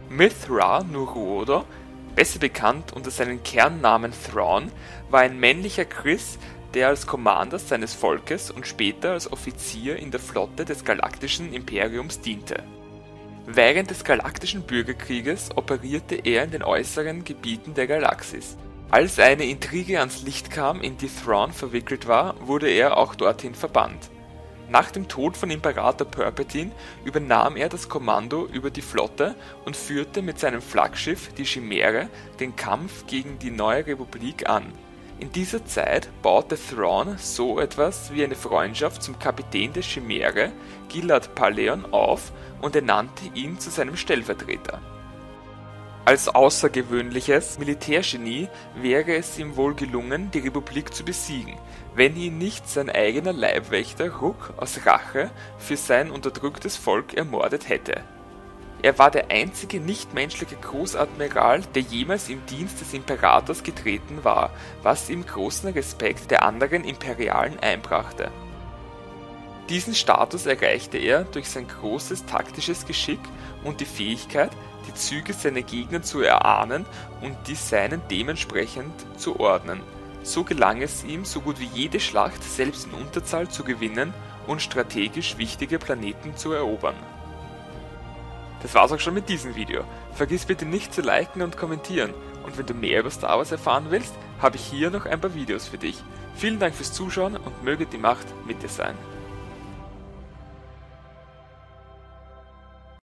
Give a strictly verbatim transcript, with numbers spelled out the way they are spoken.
Mythra-Nuruodo, besser bekannt unter seinem Kernnamen Thrawn, war ein männlicher Kriss, der als Commander seines Volkes und später als Offizier in der Flotte des Galaktischen Imperiums diente. Während des Galaktischen Bürgerkrieges operierte er in den äußeren Gebieten der Galaxis. Als eine Intrige ans Licht kam, in die Thrawn verwickelt war, wurde er auch dorthin verbannt. Nach dem Tod von Imperator Palpatine übernahm er das Kommando über die Flotte und führte mit seinem Flaggschiff, die Chimäre, den Kampf gegen die Neue Republik an. In dieser Zeit baute Thrawn so etwas wie eine Freundschaft zum Kapitän der Chimäre, Gilad Pellaeon, auf und ernannte ihn zu seinem Stellvertreter. Als außergewöhnliches Militärgenie wäre es ihm wohl gelungen, die Republik zu besiegen, wenn ihn nicht sein eigener Leibwächter Rukh aus Rache für sein unterdrücktes Volk ermordet hätte. Er war der einzige nichtmenschliche Großadmiral, der jemals im Dienst des Imperators getreten war, was ihm großen Respekt der anderen Imperialen einbrachte. Diesen Status erreichte er durch sein großes taktisches Geschick und die Fähigkeit, die Züge seiner Gegner zu erahnen und die seinen dementsprechend zu ordnen. So gelang es ihm, so gut wie jede Schlacht selbst in Unterzahl zu gewinnen und strategisch wichtige Planeten zu erobern. Das war's auch schon mit diesem Video. Vergiss bitte nicht zu liken und kommentieren. Und wenn du mehr über Star Wars erfahren willst, habe ich hier noch ein paar Videos für dich. Vielen Dank fürs Zuschauen und möge die Macht mit dir sein.